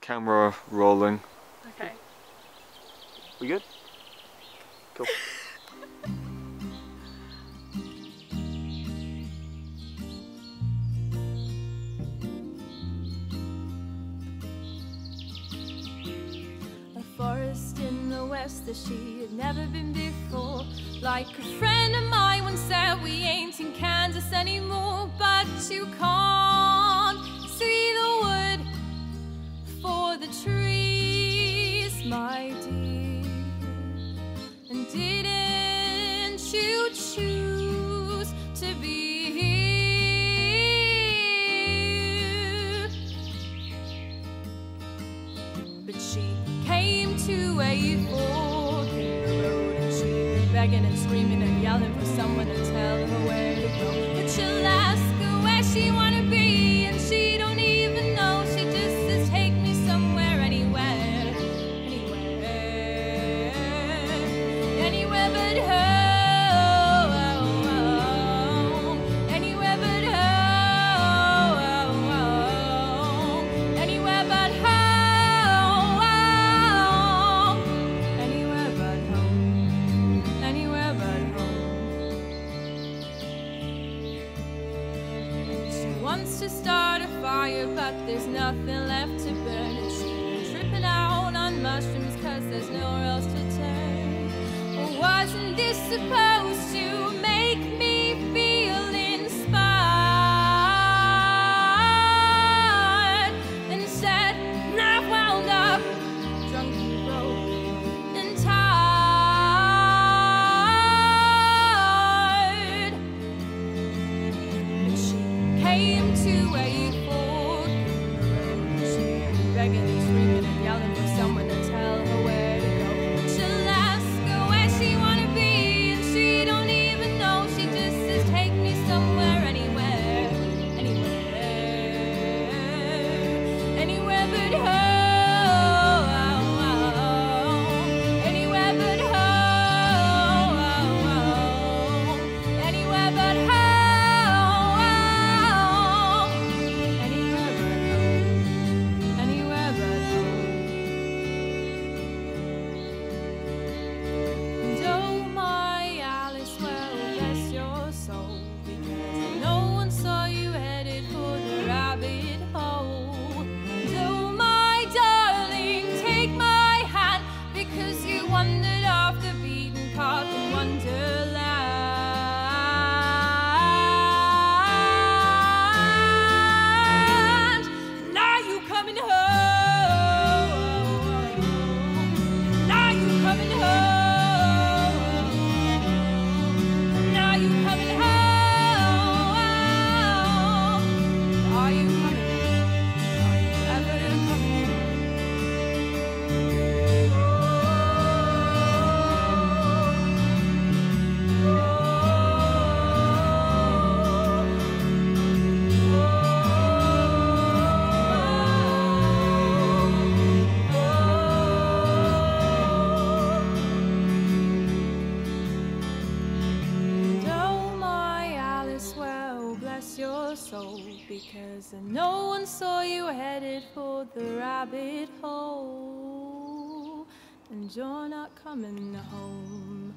Camera rolling. Okay. We good? Cool. A forest in the west that she had never been before. Like a friend of mine once said, we ain't in Kansas anymore. But you can't see the wood for the trees, my dear. And didn't you choose to be here? But she came to a fork in the road, and she'd been begging and screaming and yelling for someone to tell her where to go. But she'll ask her where she wanna be, and she don't even know. She just says, take me somewhere, anywhere, anywhere, anywhere but home. Anywhere but home. Anywhere but home. Anywhere but home. Anywhere but home. She wants to start a fire, but there's nothing left to burn. And she's been tripping out on mushrooms, cause there's nowhere else to turn. Well, wasn't this supposed to make me feel inspired? Instead, I wound up drunk and broke and tired. But she came to a fork in the road. She'd been begging and screaming and yelling for someone to tell her where to go. But she'll ask her where she wanna be, and she don't even know. She just says, take me somewhere, anywhere, anywhere, anywhere but home. Anywhere but home. Anywhere but home. Anywhere but home. Anywhere but home. And oh my Alice, well bless your soul, because no one saw you headed for the rabbit hole. And oh my darling, take my hand, because you wandered off the beaten path in Wonderland. Now you coming home. Now you coming home. Now you coming home. Are you coming? Are you ever coming And oh my Alice, well bless your soul, because no one saw you headed for the rabbit hole, and you're not coming home.